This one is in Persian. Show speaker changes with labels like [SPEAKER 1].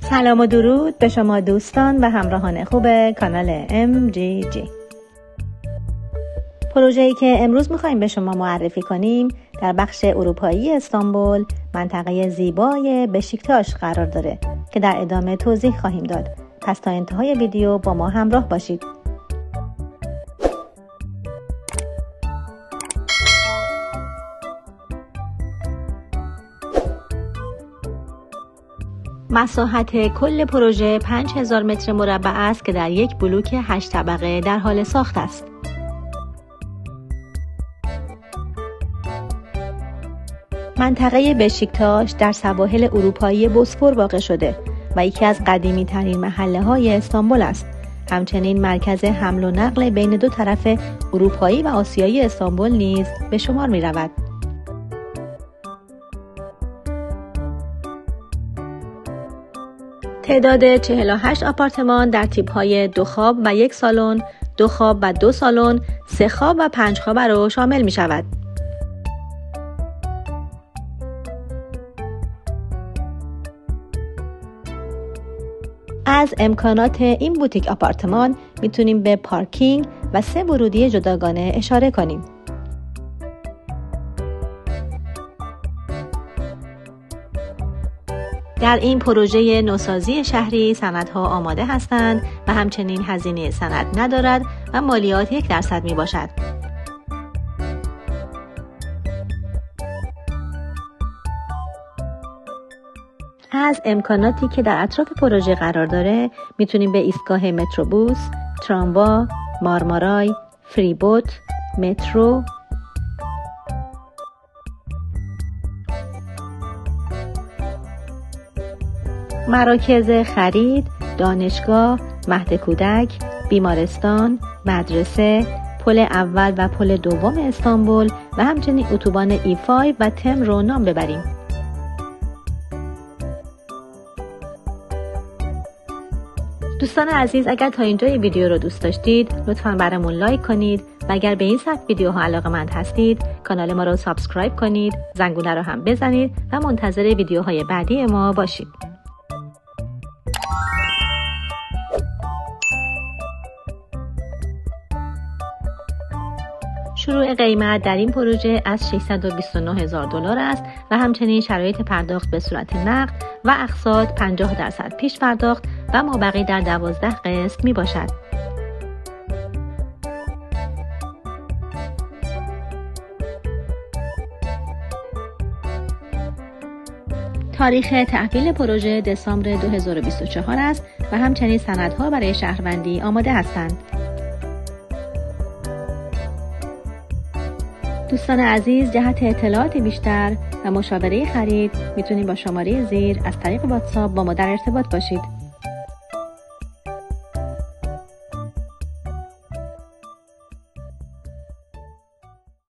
[SPEAKER 1] سلام و درود به شما دوستان و همراهان خوب کانال MGG. پروژه‌ای که امروز می‌خوایم به شما معرفی کنیم در بخش اروپایی استانبول، منطقه زیبای بشیکتاش قرار داره که در ادامه توضیح خواهیم داد. پس تا انتهای ویدیو با ما همراه باشید. مساحت کل پروژه 5000 متر مربع است که در یک بلوک 8 طبقه در حال ساخت است. منطقه بشیکتاش در سواحل اروپایی بوسفور واقع شده و یکی از قدیمی ترین محله های استانبول است. همچنین مرکز حمل و نقل بین دو طرف اروپایی و آسیایی استانبول نیز به شمار می رود. تعداد 48 آپارتمان در تیپ‌های 2 خواب و 1 سالن، 2 خواب و 2 سالن، 3 خواب و 5 خواب را شامل می شود. از امکانات این بوتیک آپارتمان میتونیم به پارکینگ و 3 ورودی جداگانه اشاره کنیم. در این پروژه نوسازی شهری سندها آماده هستند و همچنین هزینه سند ندارد و مالیات 1% می باشد. از امکاناتی که در اطراف پروژه قرار داره میتونیم به ایستگاه متروبوس، تراموا، مارمارای، فریبوت، مترو، مراکز خرید، دانشگاه، مهد کودک، بیمارستان، مدرسه، پل اول و پل دوم استانبول و همچنین اتوبان E5 و تم رو نام ببریم. دوستان عزیز، اگر تا اینجای ویدیو رو دوست داشتید لطفاً برامون لایک کنید و اگر به این سبک ویدیوها علاقه‌مند هستید کانال ما رو سابسکرایب کنید، زنگوله رو هم بزنید و منتظر ویدیوهای بعدی ما باشید. شروع قیمت در این پروژه از $629,000 است و همچنین شرایط پرداخت به صورت نقد و اقساط 50% پیش پرداخت و مابقی در 12 قسط می باشد. تاریخ تحویل پروژه دسامبر 2024 است و همچنین سندها برای شهروندی آماده هستند. دوستان عزیز، جهت اطلاعات بیشتر و مشاوره خرید میتونید با شماره زیر از طریق واتساپ با ما در ارتباط باشید.